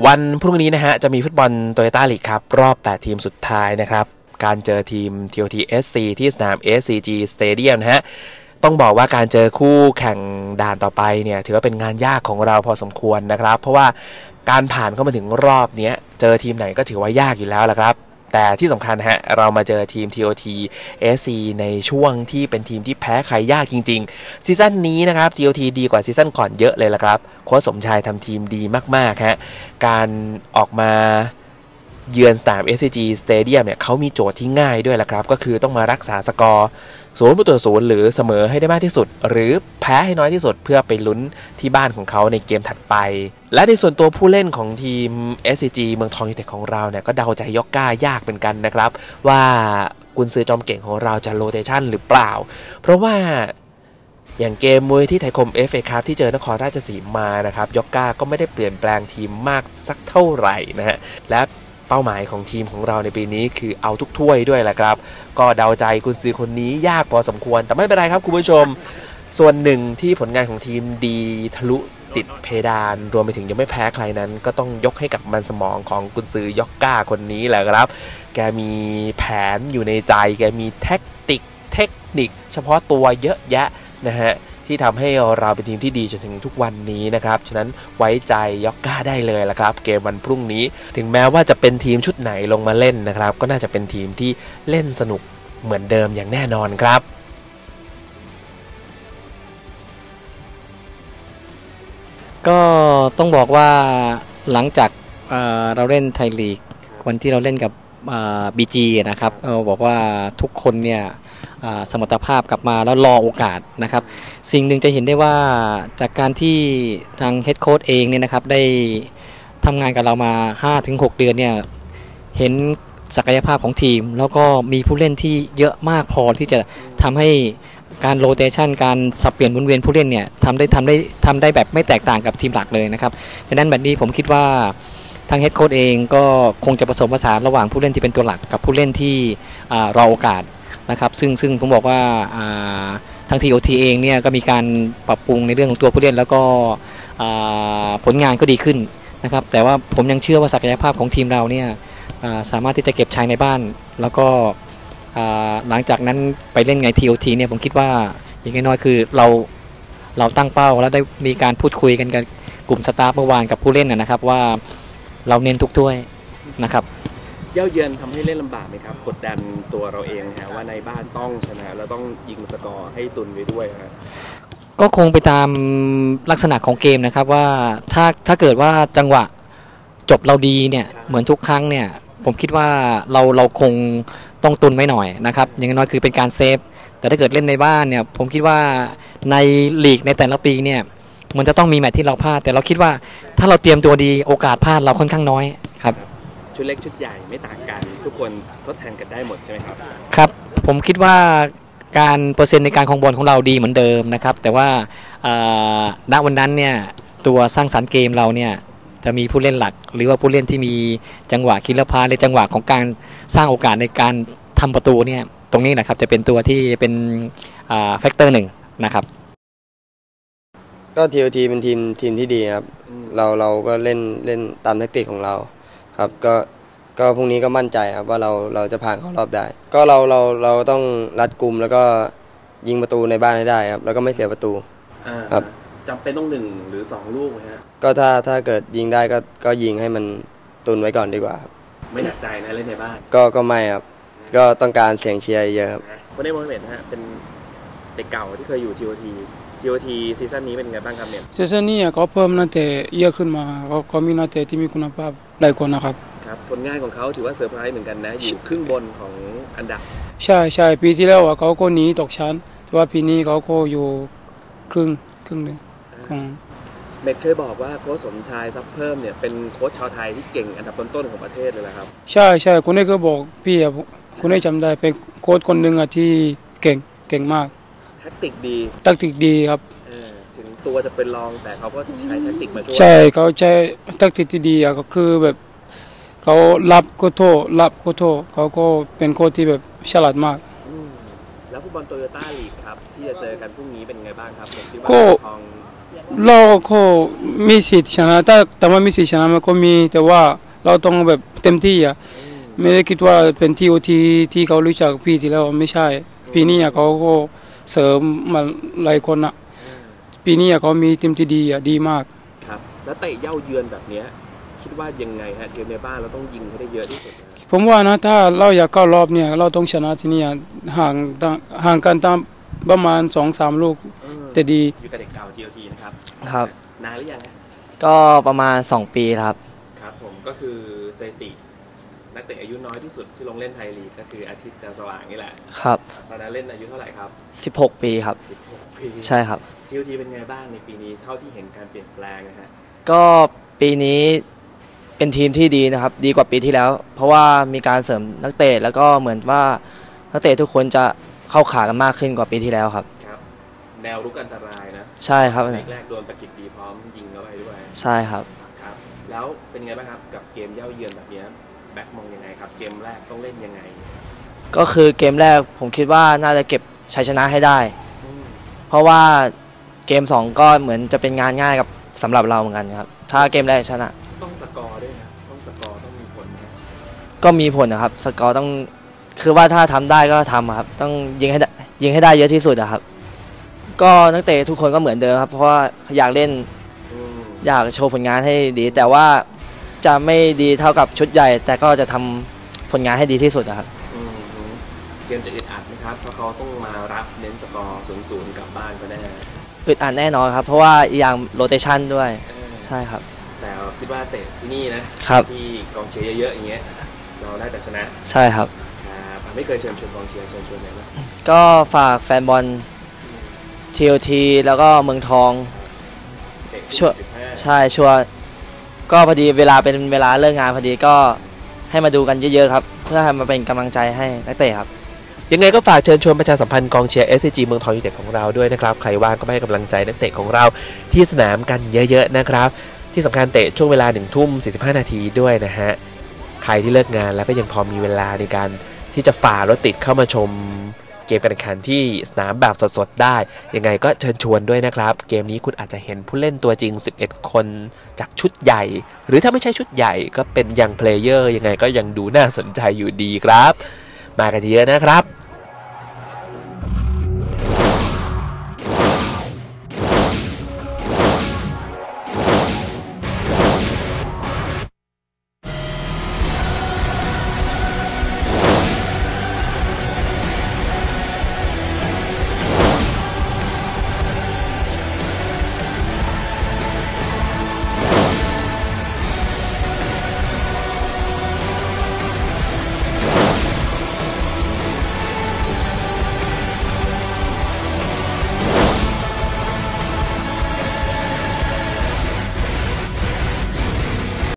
วันพรุ่งนี้นะฮะจะมีฟุตบอลโตโยต้าลีกครับรอบ8ทีมสุดท้ายนะครับการเจอทีม TOT SC ที่สนาม SCG Stadium นะฮะต้องบอกว่าการเจอคู่แข่งด่านต่อไปเนี่ยถือว่าเป็นงานยากของเราพอสมควรนะครับเพราะว่าการผ่านเข้ามาถึงรอบนี้เจอทีมไหนก็ถือว่ายากอยู่แล้วละครับแต่ที่สำคัญฮะเรามาเจอทีม TOT SC ในช่วงที่เป็นทีมที่แพ้ใครยากจริงๆซีซั่นนี้นะครับ TOT ดีกว่าซีซั่นก่อนเยอะเลยละครับโค้ชสมชายทำทีมดีมากๆฮะการออกมาเยือนสนาม SCG Stadium เนี่ยเขามีโจทย์ที่ง่ายด้วยละครับก็คือต้องมารักษาสกอร์0-0หรือเสมอให้ได้มากที่สุดหรือแพ้ให้น้อยที่สุดเพื่อไปลุ้นที่บ้านของเขาในเกมถัดไปและในส่วนตัวผู้เล่นของทีม SCG เมืองทองยูไนเต็ดของเราเนี่ยก็เดาใจยกก้ายากเป็นกันนะครับว่ากุนซือจอมเก่งของเราจะโรเตชันหรือเปล่าเพราะว่าอย่างเกมมวยที่ไทยคม FA คัพที่เจอนครราชสีมานะครับยกก้าก็ไม่ได้เปลี่ยนแปลงทีมมากสักเท่าไหร่นะฮะและเป้าหมายของทีมของเราในปีนี้คือเอาทุกถ้วยด้วยแหละครับก็เดาใจกุนซือคนนี้ยากพอสมควรแต่ไม่เป็นไรครับคุณผู้ชมส่วนหนึ่งที่ผลงานของทีมดีทะลุติดเพดานรวมไปถึงยังไม่แพ้ใครนั้นก็ต้องยกให้กับมันสมองของกุนซือยกก้าคนนี้แหละครับแกมีแผนอยู่ในใจแกมีเทคนิคเฉพาะตัวเยอะแยะนะฮะที่ทำให้เราเป็นทีมที่ดีจนถึงทุกวันนี้นะครับฉะนั้นไว้ใจยอกก้าได้เลยละครับเกมวันพรุ่งนี้ถึงแม้ว่าจะเป็นทีมชุดไหนลงมาเล่นนะครับก็น่าจะเป็นทีมที่เล่นสนุกเหมือนเดิมอย่างแน่นอนครับก็ต้องบอกว่าหลังจากเราเล่นไทยลีกวันที่เราเล่นกับBG นะครับบอกว่าทุกคนเนี่ยสมรรถภาพกลับมาแล้วรอโอกาสนะครับสิ่งหนึ่งจะเห็นได้ว่าจากการที่ทางเฮดโค้ชเองเนี่ยนะครับได้ทำงานกับเรามา 5-6 เดือนเนี่ยเห็นศักยภาพของทีมแล้วก็มีผู้เล่นที่เยอะมากพอที่จะทำให้การโรเตชันการสับเปลี่ยนหมุนเวียนผู้เล่นเนี่ยทำได้แบบไม่แตกต่างกับทีมหลักเลยนะครับดังนั้นแบบนี้ผมคิดว่าทางเฮดโค้ชเองก็คงจะผสมผสานระหว่างผู้เล่นที่เป็นตัวหลักกับผู้เล่นที่รอโอกาสนะครับซึ่งผมบอกว่าทาง TOT เองเนี่ยก็มีการปรับปรุงในเรื่องของตัวผู้เล่นแล้วก็ผลงานก็ดีขึ้นนะครับแต่ว่าผมยังเชื่อว่าศักยภาพของทีมเราเนี่ยสามารถที่จะเก็บชัยในบ้านแล้วก็หลังจากนั้นไปเล่นไง TOT เนี่ยผมคิดว่าอย่างน้อยคือเราตั้งเป้าแล้วได้มีการพูดคุยกันกับกลุ่มสตาฟเมื่อวานกับผู้เล่นนะครับว่าเราเน้นทุกถ้วยนะครับเย้าเยือนทำให้เล่นลำบากไหมครับกดดันตัวเราเองฮะว่าในบ้านต้องชนะแล้วต้องยิงสกอร์ให้ตุนไว้ด้วยฮะก็คงไปตามลักษณะของเกมนะครับว่าถ้าเกิดว่าจังหวะจบเราดีเนี่ยเหมือนทุกครั้งเนี่ยผมคิดว่าเราคงต้องตุนไว้หน่อยนะครับอย่างน้อยคือเป็นการเซฟแต่ถ้าเกิดเล่นในบ้านเนี่ยผมคิดว่าในลีกในแต่ละปีเนี่ยมันจะต้องมีแมตช์ที่เราพลาดแต่เราคิดว่าถ้าเราเตรียมตัวดีโอกาสพลาดเราค่อนข้างน้อยครับชุดเล็กชุดใหญ่ไม่ต่างกันทุกคนทดแทนกันได้หมดใช่ไหมครับครับผมคิดว่าการเปอร์เซ็นต์ในการครองบอลของเราดีเหมือนเดิมนะครับแต่ว่าณวันนั้นเนี่ยตัวสร้างสรรค์เกมเราเนี่ยจะมีผู้เล่นหลักหรือว่าผู้เล่นที่มีจังหวะคิลเลอร์พาสในจังหวะของการสร้างโอกาสในการทำประตูเนี่ยตรงนี้นะครับจะเป็นตัวที่เป็นแฟกเตอร์หนึ่งนะครับก็ TOT เป็นทีมที่ดีครับเราก็เล่นตามแทคติกของเราครับก็พรุ่งนี้ก็มั่นใจครับว่าเราจะผ่านเข้ารอบได้ก็เราต้องรัดกุมแล้วก็ยิงประตูในบ้านให้ได้ครับแล้วก็ไม่เสียประตูครับจำเป็นต้อง1 หรือ 2 ลูกไหมฮะก็ถ้าเกิดยิงได้ก็ยิงให้มันตุนไว้ก่อนดีกว่าครับไม่หนักใจนะเล่นในบ้านก็ไม่ครับก็ต้องการเสียงเชียร์เยอะครับวันนี้โมเมนต์ฮะเป็นเด็กเก่าที่เคยอยู่ TOT ซีซั่นนี้เป็นไงบ้างครับเนี่ยซีซั่นนี้เขาเพิ่มนักเตะเยอะขึ้นมาเขามีนักเตะที่มีคุณภาพหลายคนนะครับครับผลงานของเขาถือว่าเซอร์ไพรส์เหมือนกันนะอยู่ครึ่งบนของอันดับใช่ปีที่แล้วเขาก็หนีตกชั้นแต่ว่าปีนี้เขาก็อยู่ครึ่งหนึ่งของเมกเคยบอกว่าโค้ชสมชายซับเพิ่มเนี่ยเป็นโค้ชชาวไทยที่เก่งอันดับต้นๆของประเทศเลยละครับใช่คนนี้ก็บอกพี่คนนี้จำได้เป็นโค้ชคนหนึ่งที่เก่งมากแท็กติกดีครับถึงตัวจะเป็นรองแต่เขาก็ใช้แท็กติกมาช่วยใช่เขาใช้แท็กติกที่ดีก็คือแบบเขารับก็โทษเขาก็เป็นโค้ชที่แบบฉลาดมากแล้วฟุตบอลโตโยต้าลีกครับที่จะเจอกันพรุ่งนี้เป็นไงบ้างครับก็เราก็มีสิทธิ์ชนะแต่ว่ามีสิทธิ์ชนะมันก็มีแต่ว่าเราต้องแบบเต็มที่อ่ะไม่ได้คิดว่าเป็นทีที่เขารู้จักพี่ที่แล้วไม่ใช่ปีนี้เขาก็เสริมมาหลายคนอ่ะปีนี้เขามีทีมที่ดีอ่ะดีมากครับแล้วเตะเย่าเยือนแบบนี้คิดว่ายังไงฮะเกมในบ้านเราต้องยิงให้ได้เยอะที่สุดผมว่านะถ้าเราอยากเข้ารอบเนี่ยเราต้องชนะที่นี่ห่างกันตามประมาณ 2-3 ลูกแต่ดีอยู่กับเด็กเก่า TOT นะครับครับนานหรือยังฮะก็ประมาณ2 ปีครับครับผมก็คือสถิตินักเตะอายุน้อยที่สุดที่ลงเล่นไทยลีกก็คืออาทิตย์ดาวสว่างนี่แหละครับตอนนั้นเล่นอายุเท่าไหร่ครับ 16 ปีครับ 16 ปีใช่ครับ TOT เป็นไงบ้างในปีนี้เท่าที่เห็นการเปลี่ยนแปลงนะฮะก็ปีนี้เป็นทีมที่ดีนะครับดีกว่าปีที่แล้วเพราะว่ามีการเสริมนักเตะแล้วก็เหมือนว่านักเตะทุกคนจะเข้าขากันมากขึ้นกว่าปีที่แล้วครับแนวรุกอันตรายนะใช่ครับแรกโดนประกิตดีพร้อมยิงเข้าไปด้วยใช่ครับครับแล้วเป็นไงบ้างครับกับเกมเย่าเยือนแบบนี้แบ็คมองยังไงครับเกมแรกต้องเล่นยังไงก็คือเกมแรกผมคิดว่าน่าจะเก็บชัยชนะให้ได้เพราะว่าเกม2ก็เหมือนจะเป็นงานง่ายกับสำหรับเราเหมือนกันครับถ้าเกมแรกชนะต้องสกอร์ด้วยนะต้องสกอร์ต้องมีผลนะก็มีผลนะครับสกอร์ต้องคือว่าถ้าทำได้ก็ทำครับต้องยิงให้ได้เยอะที่สุดครับก็นักเตะทุกคนก็เหมือนเดิมครับเพราะว่าอยากเล่นอยากโชว์ผลงานให้ดีแต่ว่าจะไม่ดีเท่ากับชุดใหญ่แต่ก็จะทำผลงานให้ดีที่สุดครับเกมจะอึดอัดไหมครับเพราะเขาต้องมารับเน้นสกอร์0-0กลับบ้านก็แน่อึดอัดแน่นอนครับเพราะว่าอย่างโรเตชันด้วยใช่ครับแต่คิดว่าเตะที่นี่นะครับที่กองเชียร์เยอะๆอย่างเงี้ยเราได้แต่ชนะใช่ครับไม่เคยเชิญชวนกองเชียร์เชิญชวนไหนบ้างก็ฝากแฟนบอล TOT แล้วก็เมืองทองช่วยใช่ชัวร์ก็พอดีเวลาเป็นเวลาเลิกงานพอดีก็ให้มาดูกันเยอะๆครับเพื่อให้มาเป็นกำลังใจให้นักเตะครับยังไงก็ฝากเชิญชวนประชาสัมพันธ์กองเชียร์ SCG เมืองทองยูไนเต็ดของเราด้วยนะครับใครว่างก็มาให้กำลังใจนักเตะของเราที่สนามกันเยอะๆนะครับที่สำคัญเตะช่วงเวลา 19:45 น.ด้วยนะฮะใครที่เลิกงานแล้วก็ยังพอมีเวลาในการที่จะฝ่ารถติดเข้ามาชมเกมการแข่งขันที่สนามแบบสดๆได้ยังไงก็เชิญชวนด้วยนะครับเกมนี้คุณอาจจะเห็นผู้เล่นตัวจริง11คนจากชุดใหญ่หรือถ้าไม่ใช่ชุดใหญ่ก็เป็นยังเพลเยอร์ยังไงก็ยังดูน่าสนใจอยู่ดีครับมากันเยอะนะครับ